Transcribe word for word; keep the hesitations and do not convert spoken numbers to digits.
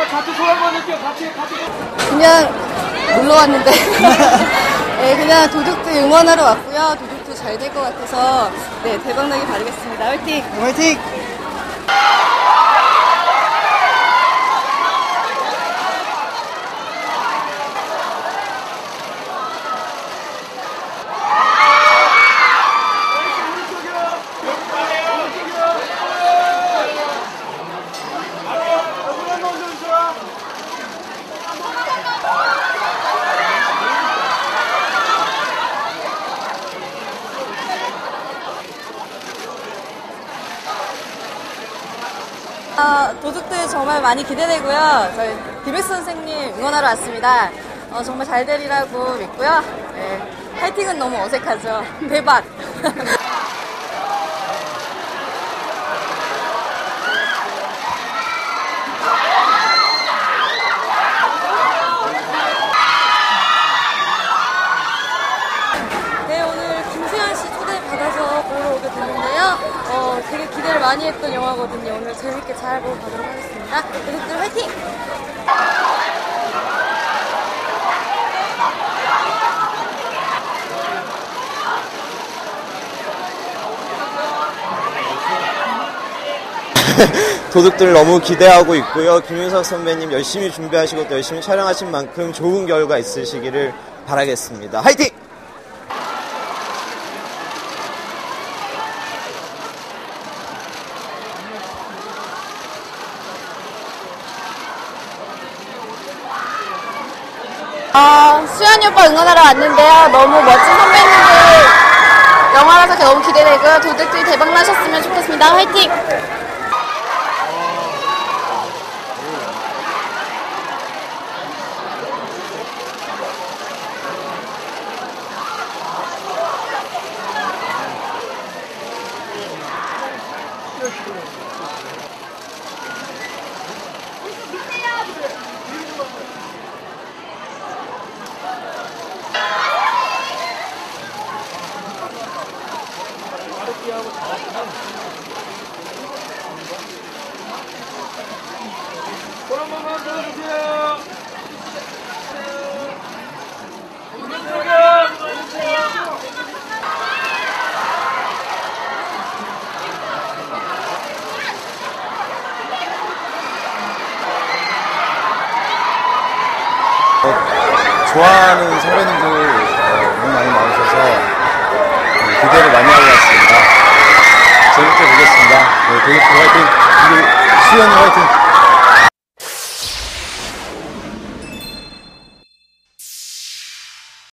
같이 소감 한번 할게요. 같이, 같이. 그냥 놀러 왔는데. 네, 그냥 도둑도 응원하러 왔고요. 도둑도 잘 될 것 같아서 네, 대박나게 바라겠습니다. 화이팅! 화이팅! 어, 도둑들 정말 많이 기대되고요. 저희 김혜수 선생님 응원하러 왔습니다. 어, 정말 잘 되리라고 믿고요. 네, 파이팅은 너무 어색하죠. 대박! 네, 오늘 김수현 씨 초대받아서 보러 오게 됐는데요. 어, 되게 기대를 많이 했던 영화거든요. 오늘 재밌게 잘 보러 가도록 하겠습니다. 도둑들 화이팅! 도둑들 너무 기대하고 있고요. 김윤석 선배님 열심히 준비하시고 또 열심히 촬영하신 만큼 좋은 결과 있으시기를 바라겠습니다. 화이팅! 어, 수현이 오빠 응원하러 왔는데요. 너무 멋진 선배님들 영화라서 너무 기대되고요. 도둑들이 대박 나셨으면 좋겠습니다. 화이팅! 손 한 번만 들어주세요. 어, 좋아하는 선배님들 어, 너무 많이 나오셔서 어, 기대를 많이 하고 왔습니다. 재밌게 보겠습니다. 네, 도둑들 화이팅! 우리 수현이 화이팅!